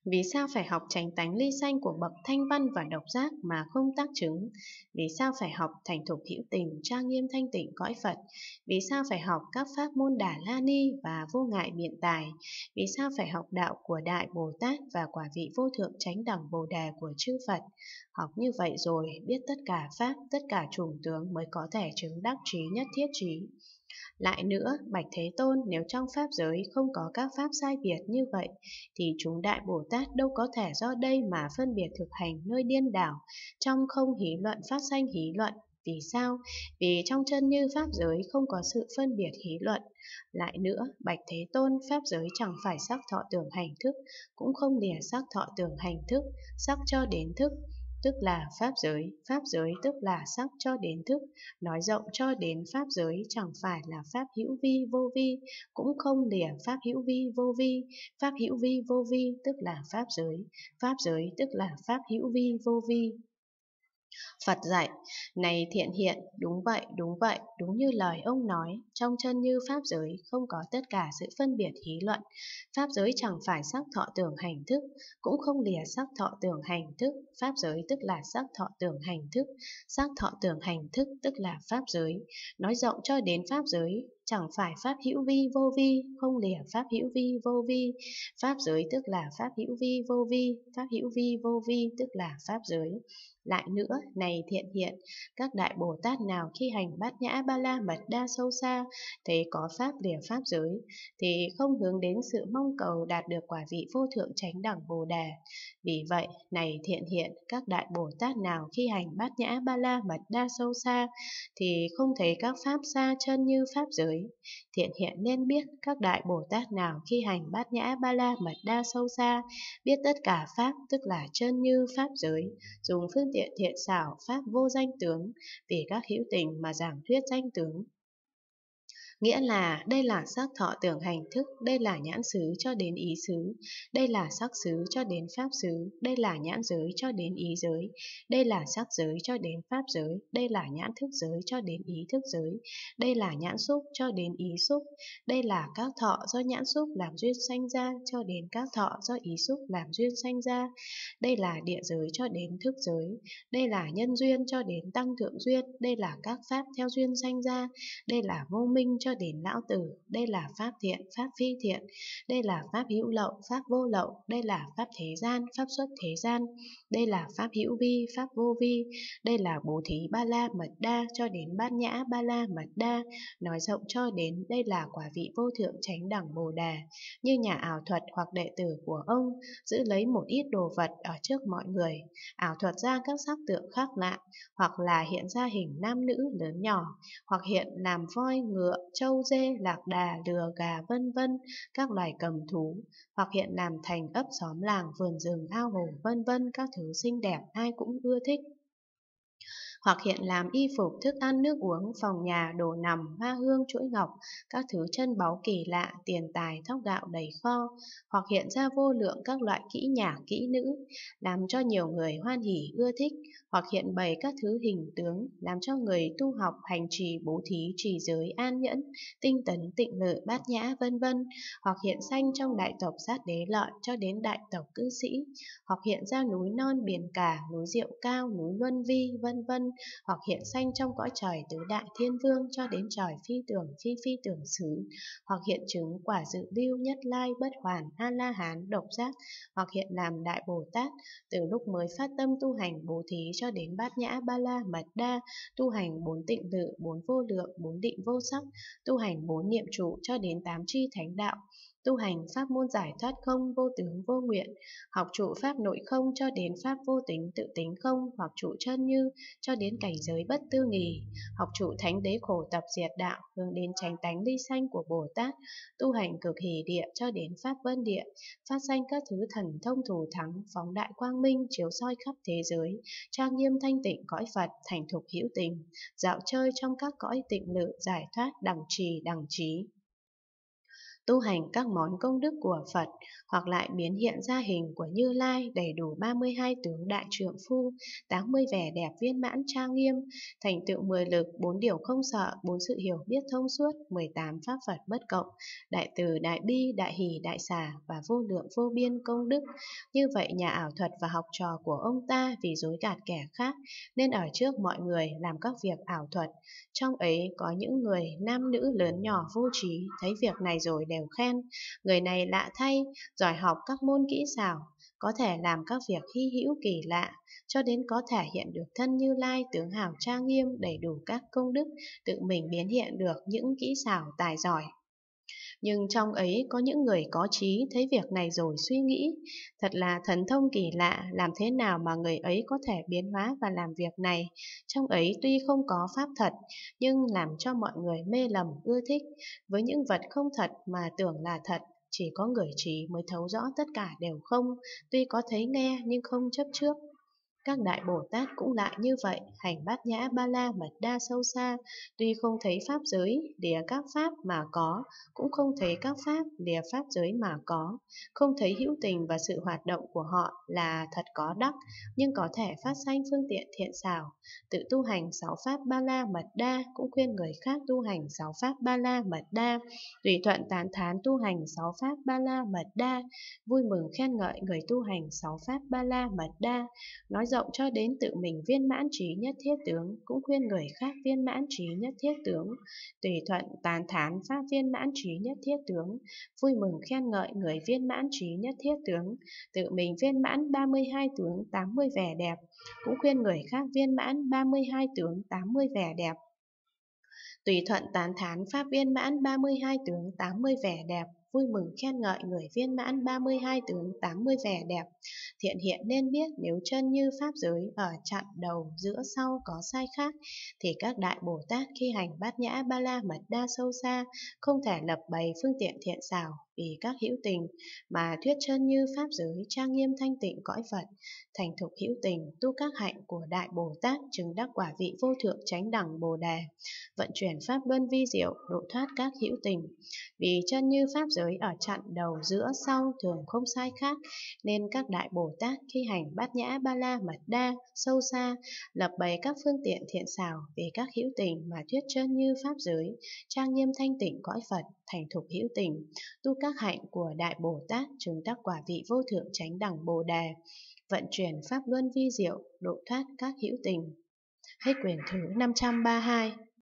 Vì sao phải học chánh tánh ly sanh của bậc thanh văn và độc giác mà không tác chứng? Vì sao phải học thành thục hữu tình, trang nghiêm thanh tịnh cõi Phật? Vì sao phải học các pháp môn Đà La Ni và vô ngại biện tài? Vì sao phải học đạo của Đại Bồ Tát và quả vị vô thượng chánh đẳng Bồ Đề của chư Phật? Học như vậy rồi, biết tất cả pháp, tất cả chủng tướng mới có thể chứng đắc trí nhất thiết trí. Lại nữa, Bạch Thế Tôn, nếu trong pháp giới không có các pháp sai biệt như vậy, thì chúng Đại Bồ Tát đâu có thể do đây mà phân biệt thực hành nơi điên đảo, trong không hí luận phát sanh hí luận. Vì sao? Vì trong chân như pháp giới không có sự phân biệt hí luận. Lại nữa, Bạch Thế Tôn, pháp giới chẳng phải sắc thọ tưởng hành thức, cũng không lìa sắc thọ tưởng hành thức, sắc cho đến thức, tức là pháp giới tức là sắc cho đến thức, nói rộng cho đến pháp giới chẳng phải là pháp hữu vi vô vi, cũng không lìa pháp hữu vi vô vi, pháp hữu vi vô vi tức là pháp giới tức là pháp hữu vi vô vi. Phật dạy, này thiện hiện, đúng vậy, đúng như lời ông nói, trong chân như pháp giới không có tất cả sự phân biệt hí luận. Pháp giới chẳng phải sắc thọ tưởng hành thức, cũng không lìa sắc thọ tưởng hành thức, pháp giới tức là sắc thọ tưởng hành thức, sắc thọ tưởng hành thức tức là pháp giới. Nói rộng cho đến pháp giới, chẳng phải pháp hữu vi vô vi, không lìa pháp hữu vi vô vi, pháp giới tức là pháp hữu vi vô vi, pháp hữu vi vô vi tức là pháp giới. Lại nữa, này thiện hiện, các đại Bồ Tát nào khi hành bát nhã ba la mật đa sâu xa, thấy có pháp lìa pháp giới, thì không hướng đến sự mong cầu đạt được quả vị vô thượng chánh đẳng Bồ Đề. Vì vậy, này thiện hiện, các đại Bồ Tát nào khi hành bát nhã ba la mật đa sâu xa, thì không thấy các pháp xa chân như pháp giới. Thiện hiện nên biết các đại Bồ Tát nào khi hành bát nhã ba la mật đa sâu xa, biết tất cả pháp tức là chân như pháp giới, dùng phương tiện thiện xảo pháp vô danh tướng, vì các hữu tình mà giảng thuyết danh tướng. Nghĩa là đây là sắc thọ tưởng hành thức, đây là nhãn xứ cho đến ý xứ, đây là sắc xứ cho đến pháp xứ, đây là nhãn giới cho đến ý giới, đây là sắc giới cho đến pháp giới, đây là nhãn thức giới cho đến ý thức giới, đây là nhãn xúc cho đến ý xúc, đây là các thọ do nhãn xúc làm duyên sanh ra cho đến các thọ do ý xúc làm duyên sanh ra, đây là địa giới cho đến thức giới, đây là nhân duyên cho đến tăng thượng duyên, đây là các pháp theo duyên sanh ra, đây là vô minh cho đến lão tử, đây là pháp thiện, pháp phi thiện, đây là pháp hữu lậu, pháp vô lậu, đây là pháp thế gian, pháp xuất thế gian, đây là pháp hữu vi, pháp vô vi, đây là bố thí ba la mật đa cho đến bát nhã ba la mật đa, nói rộng cho đến đây là quả vị vô thượng chánh đẳng Bồ Đề. Như nhà ảo thuật hoặc đệ tử của ông giữ lấy một ít đồ vật ở trước mọi người, ảo thuật ra các sắc tượng khác lạ, hoặc là hiện ra hình nam nữ lớn nhỏ, hoặc hiện làm voi, ngựa, trâu, dê, lạc đà, lừa, gà, vân vân, các loài cầm thú, hoặc hiện làm thành ấp xóm làng, vườn rừng, ao hồ, vân vân, các thứ xinh đẹp ai cũng ưa thích. Hoặc hiện làm y phục, thức ăn, nước uống, phòng nhà, đồ nằm, hoa hương, chuỗi ngọc, các thứ chân báu kỳ lạ, tiền tài, thóc gạo đầy kho, hoặc hiện ra vô lượng các loại kỹ nhạc, kỹ nữ, làm cho nhiều người hoan hỉ ưa thích, hoặc hiện bày các thứ hình tướng, làm cho người tu học, hành trì, bố thí, trì giới, an nhẫn, tinh tấn, tịnh lự, bát nhã, vân vân, hoặc hiện sanh trong đại tộc sát đế lợi cho đến đại tộc cư sĩ, hoặc hiện ra núi non biển cả, núi rượu cao, núi luân vi, vân vân, hoặc hiện sanh trong cõi trời tứ đại thiên vương cho đến trời phi tưởng phi phi tưởng xứ, hoặc hiện chứng quả dự lưu nhất lai bất hoàn a la hán độc giác, hoặc hiện làm đại Bồ Tát từ lúc mới phát tâm tu hành bố thí cho đến bát nhã ba la mật đa, tu hành bốn tịnh lự, bốn vô lượng, bốn định vô sắc, tu hành bốn niệm trụ cho đến tám tri thánh đạo, tu hành pháp môn giải thoát không vô tướng vô nguyện, học trụ pháp nội không cho đến pháp vô tính tự tính không, hoặc trụ chân như cho đến cảnh giới bất tư nghì, học trụ thánh đế khổ tập diệt đạo, hướng đến chánh tánh ly sanh của Bồ Tát, tu hành cực hỷ địa cho đến pháp vân địa, phát sanh các thứ thần thông thù thắng, phóng đại quang minh chiếu soi khắp thế giới, trang nghiêm thanh tịnh cõi Phật, thành thục hữu tình, dạo chơi trong các cõi tịnh lự giải thoát đẳng trì đẳng trí. tu hành các món công đức của Phật, hoặc lại biến hiện ra hình của Như Lai đầy đủ 32 tướng đại trượng phu, 80 vẻ đẹp viên mãn trang nghiêm, thành tựu 10 lực, 4 điều không sợ, 4 sự hiểu biết thông suốt, 18 pháp Phật bất cộng, đại từ, đại bi, đại hỷ, đại xả và vô lượng vô biên công đức. Như vậy nhà ảo thuật và học trò của ông ta vì dối gạt kẻ khác nên ở trước mọi người làm các việc ảo thuật. Trong ấy có những người nam nữ lớn nhỏ vô trí, thấy việc này rồi đều khen, người này lạ thay, giỏi học các môn kỹ xảo, có thể làm các việc hy hữu kỳ lạ, cho đến có thể hiện được thân Như Lai tướng hào trang nghiêm đầy đủ các công đức, tự mình biến hiện được những kỹ xảo tài giỏi. Nhưng trong ấy có những người có trí thấy việc này rồi suy nghĩ, thật là thần thông kỳ lạ, làm thế nào mà người ấy có thể biến hóa và làm việc này. Trong ấy tuy không có pháp thật, nhưng làm cho mọi người mê lầm ưa thích, với những vật không thật mà tưởng là thật. Chỉ có người trí mới thấu rõ tất cả đều không, tuy có thấy nghe nhưng không chấp trước. Các đại Bồ Tát cũng lại như vậy, hành bát nhã ba la mật đa sâu xa, tuy không thấy pháp giới, lìa các pháp mà có, cũng không thấy các pháp, lìa pháp giới mà có, không thấy hữu tình và sự hoạt động của họ là thật có đắc, nhưng có thể phát sanh phương tiện thiện xảo, tự tu hành 6 pháp ba la mật đa, cũng khuyên người khác tu hành 6 pháp ba la mật đa, tùy thuận tán thán tu hành 6 pháp ba la mật đa, vui mừng khen ngợi người tu hành 6 pháp ba la mật đa, nói rộng cho đến tự mình viên mãn trí nhất thiết tướng, cũng khuyên người khác viên mãn trí nhất thiết tướng, tùy thuận tán thán pháp viên mãn trí nhất thiết tướng, vui mừng khen ngợi người viên mãn trí nhất thiết tướng, tự mình viên mãn 32 tướng 80 vẻ đẹp, cũng khuyên người khác viên mãn 32 tướng 80 vẻ đẹp, tùy thuận tán thán pháp viên mãn 32 tướng 80 vẻ đẹp, vui mừng khen ngợi người viên mãn 32 tướng 80 vẻ đẹp. Thiện hiện nên biết nếu chân như pháp giới ở chặn đầu giữa sau có sai khác, thì các đại Bồ Tát khi hành bát nhã ba la mật đa sâu xa không thể lập bày phương tiện thiện xảo vì các hữu tình, mà thuyết chân như pháp giới trang nghiêm thanh tịnh cõi Phật, thành thục hữu tình tu các hạnh của đại Bồ Tát chứng đắc quả vị vô thượng chánh đẳng Bồ đề, vận chuyển pháp luân vi diệu độ thoát các hữu tình. Vì chân như pháp giới ở chặn đầu giữa sau thường không sai khác, nên các đại Bồ Tát khi hành bát nhã ba la mật đa sâu xa lập bày các phương tiện thiện xảo vì các hữu tình mà thuyết chân như pháp giới trang nghiêm thanh tịnh cõi Phật, thành thục hữu tình tu các hạnh của đại Bồ Tát chứng đắc quả vị vô thượng chánh đẳng Bồ đề, vận chuyển pháp luân vi diệu độ thoát các hữu tình. Hết quyển thứ 532.